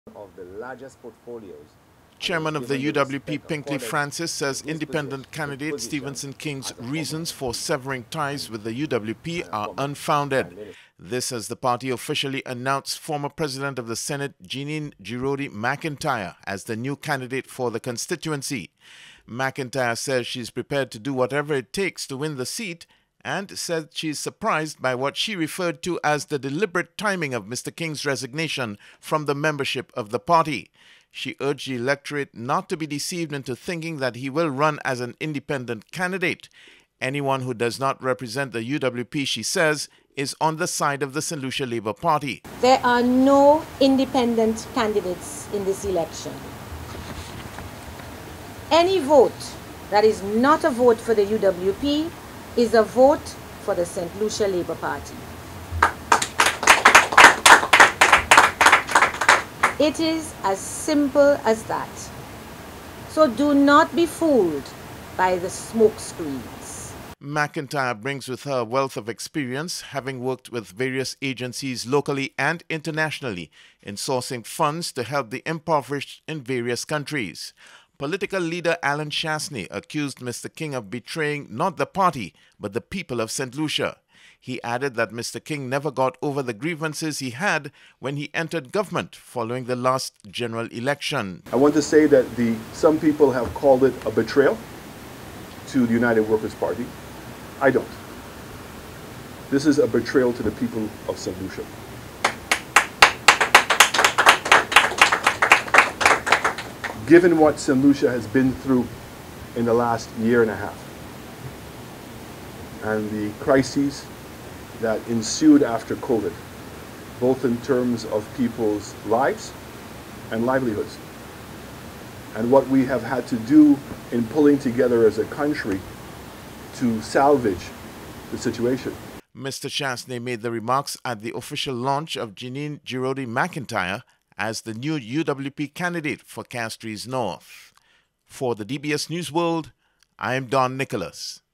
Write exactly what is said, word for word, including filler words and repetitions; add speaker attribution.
Speaker 1: Of the largest portfolios.
Speaker 2: Chairman of the U W P, Pinkley Francis, says independent candidate Stephenson King's reasons for severing ties with the U W P are unfounded. This as the party officially announced former President of the Senate Jeannine Giraudy McIntyre as the new candidate for the constituency. McIntyre says she's prepared to do whatever it takes to win the seat and said she's surprised by what she referred to as the deliberate timing of Mister King's resignation from the membership of the party. She urged the electorate not to be deceived into thinking that he will run as an independent candidate. Anyone who does not represent the U W P, she says, is on the side of the Saint Lucia Labour Party.
Speaker 3: There are no independent candidates in this election. Any vote that is not a vote for the U W P is a vote for the Saint Lucia Labour Party. It is as simple as that. So do not be fooled by the smoke screens.
Speaker 2: McIntyre brings with her a wealth of experience, having worked with various agencies locally and internationally in sourcing funds to help the impoverished in various countries. Political leader Alan Chasney accused Mister King of betraying not the party, but the people of Saint Lucia. He added that Mister King never got over the grievances he had when he entered government following the last general election.
Speaker 4: I want to say that the some people have called it a betrayal to the United Workers' Party. I don't. This is a betrayal to the people of Saint Lucia. Given what Saint Lucia has been through in the last year and a half, and the crises that ensued after COVID, both in terms of people's lives and livelihoods, and what we have had to do in pulling together as a country to salvage the situation.
Speaker 2: Mister Chasney made the remarks at the official launch of Jeannine Giraudy McIntyre as the new U W P candidate for Castries North. For the D B S News World, I am Don Nicholas.